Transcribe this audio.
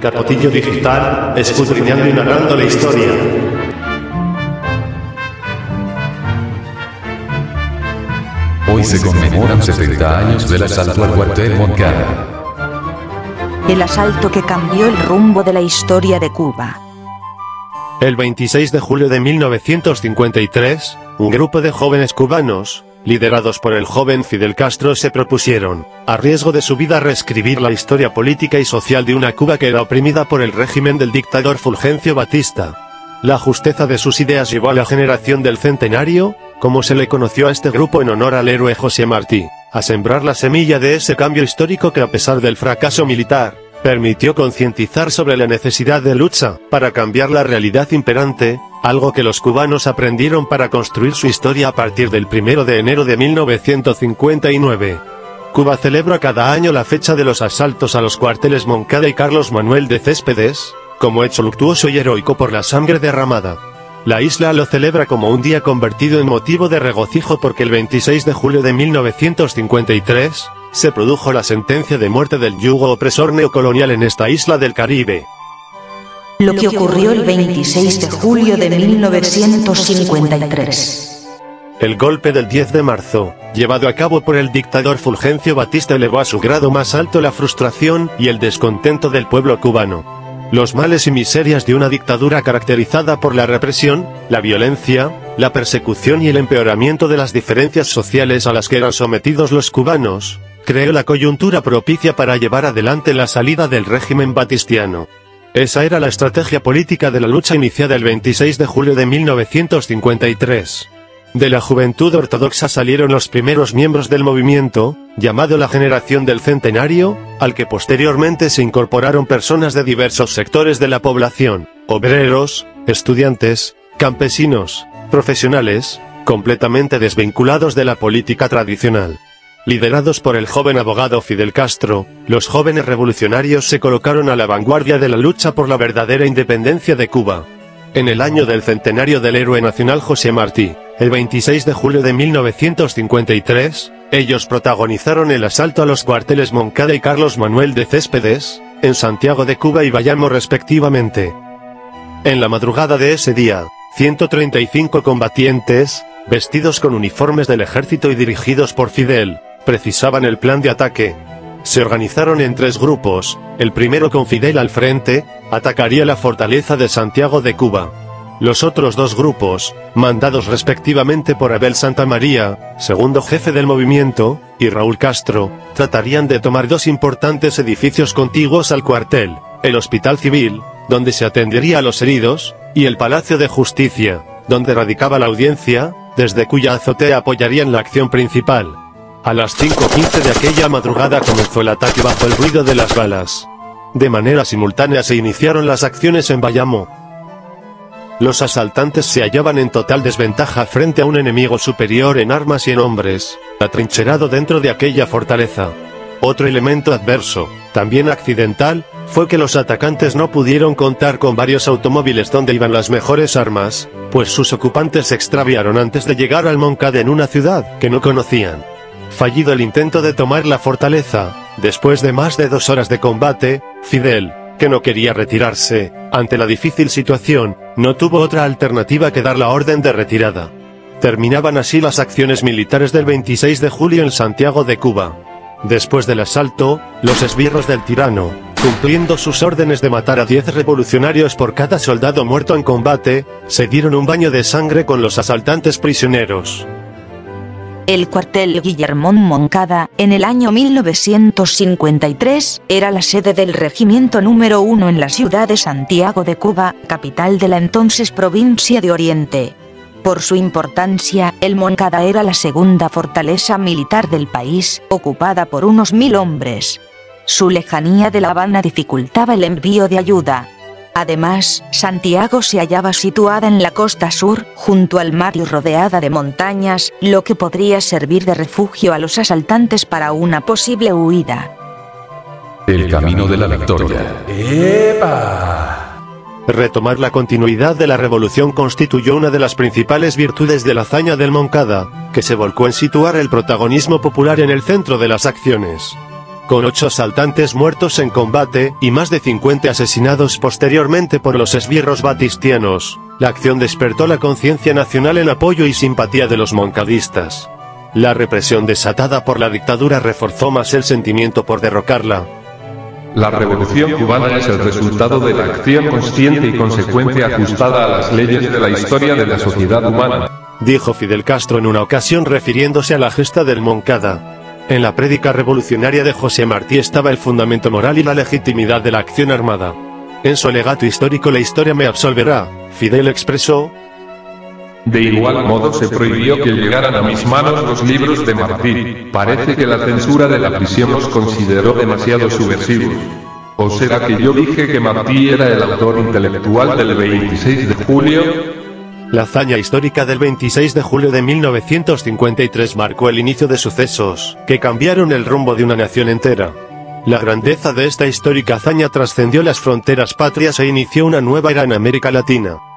Capotillo Digital, escudriñando y narrando la historia. Hoy se conmemoran 70 años del asalto al cuartel Moncada. El asalto que cambió el rumbo de la historia de Cuba. El 26 de julio de 1953, un grupo de jóvenes cubanos, liderados por el joven Fidel Castro, se propusieron, a riesgo de su vida, reescribir la historia política y social de una Cuba que era oprimida por el régimen del dictador Fulgencio Batista. La justeza de sus ideas llevó a la generación del centenario, como se le conoció a este grupo en honor al héroe José Martí, a sembrar la semilla de ese cambio histórico que, a pesar del fracaso militar, permitió concientizar sobre la necesidad de lucha para cambiar la realidad imperante, algo que los cubanos aprendieron para construir su historia a partir del 1 de enero de 1959. Cuba celebra cada año la fecha de los asaltos a los cuarteles Moncada y Carlos Manuel de Céspedes, como hecho luctuoso y heroico por la sangre derramada. La isla lo celebra como un día convertido en motivo de regocijo porque el 26 de julio de 1953, se produjo la sentencia de muerte del yugo opresor neocolonial en esta isla del Caribe. Lo que ocurrió el 26 de julio de 1953. El golpe del 10 de marzo, llevado a cabo por el dictador Fulgencio Batista, elevó a su grado más alto la frustración y el descontento del pueblo cubano. Los males y miserias de una dictadura caracterizada por la represión, la violencia, la persecución y el empeoramiento de las diferencias sociales a las que eran sometidos los cubanos, creó la coyuntura propicia para llevar adelante la salida del régimen batistiano. Esa era la estrategia política de la lucha iniciada el 26 de julio de 1953. De la juventud ortodoxa salieron los primeros miembros del movimiento, llamado la Generación del Centenario, al que posteriormente se incorporaron personas de diversos sectores de la población, obreros, estudiantes, campesinos, profesionales, completamente desvinculados de la política tradicional. Liderados por el joven abogado Fidel Castro, los jóvenes revolucionarios se colocaron a la vanguardia de la lucha por la verdadera independencia de Cuba. En el año del centenario del héroe nacional José Martí, el 26 de julio de 1953, ellos protagonizaron el asalto a los cuarteles Moncada y Carlos Manuel de Céspedes, en Santiago de Cuba y Bayamo respectivamente. En la madrugada de ese día, 135 combatientes, vestidos con uniformes del ejército y dirigidos por Fidel, precisaban el plan de ataque. Se organizaron en 3 grupos, el primero con Fidel al frente, atacaría la fortaleza de Santiago de Cuba. Los otros 2 grupos, mandados respectivamente por Abel Santamaría, segundo jefe del movimiento, y Raúl Castro, tratarían de tomar 2 importantes edificios contiguos al cuartel, el Hospital Civil, donde se atendería a los heridos, y el Palacio de Justicia, donde radicaba la audiencia, desde cuya azotea apoyarían la acción principal. A las 5:15 de aquella madrugada comenzó el ataque bajo el ruido de las balas. De manera simultánea se iniciaron las acciones en Bayamo. Los asaltantes se hallaban en total desventaja frente a un enemigo superior en armas y en hombres, atrincherado dentro de aquella fortaleza. Otro elemento adverso, también accidental, fue que los atacantes no pudieron contar con varios automóviles donde iban las mejores armas, pues sus ocupantes se extraviaron antes de llegar al Moncada en una ciudad que no conocían. Fallido el intento de tomar la fortaleza, después de más de 2 horas de combate, Fidel, que no quería retirarse, ante la difícil situación, no tuvo otra alternativa que dar la orden de retirada. Terminaban así las acciones militares del 26 de julio en Santiago de Cuba. Después del asalto, los esbirros del tirano, cumpliendo sus órdenes de matar a 10 revolucionarios por cada soldado muerto en combate, se dieron un baño de sangre con los asaltantes prisioneros. El cuartel Guillermón Moncada, en el año 1953, era la sede del regimiento número 1 en la ciudad de Santiago de Cuba, capital de la entonces provincia de Oriente. Por su importancia, el Moncada era la segunda fortaleza militar del país, ocupada por unos 1000 hombres. Su lejanía de La Habana dificultaba el envío de ayuda. Además, Santiago se hallaba situada en la costa sur, junto al mar y rodeada de montañas, lo que podría servir de refugio a los asaltantes para una posible huida. El camino de la victoria. ¡Epa! Retomar la continuidad de la revolución constituyó una de las principales virtudes de la hazaña del Moncada, que se volcó en situar el protagonismo popular en el centro de las acciones. Con 8 asaltantes muertos en combate, y más de 50 asesinados posteriormente por los esbirros batistianos, la acción despertó la conciencia nacional en apoyo y simpatía de los moncadistas. La represión desatada por la dictadura reforzó más el sentimiento por derrocarla. La revolución cubana es el resultado de la acción consciente y consecuente ajustada a las leyes de la historia de la sociedad humana, dijo Fidel Castro en una ocasión refiriéndose a la gesta del Moncada. En la prédica revolucionaria de José Martí estaba el fundamento moral y la legitimidad de la acción armada. En su alegato histórico "La historia me absolverá", Fidel expresó: de igual modo se prohibió que llegaran a mis manos los libros de Martí. Parece que la censura de la prisión los consideró demasiado subversivos. ¿O será que yo dije que Martí era el autor intelectual del 26 de julio? La hazaña histórica del 26 de julio de 1953 marcó el inicio de sucesos que cambiaron el rumbo de una nación entera. La grandeza de esta histórica hazaña trascendió las fronteras patrias e inició una nueva era en América Latina.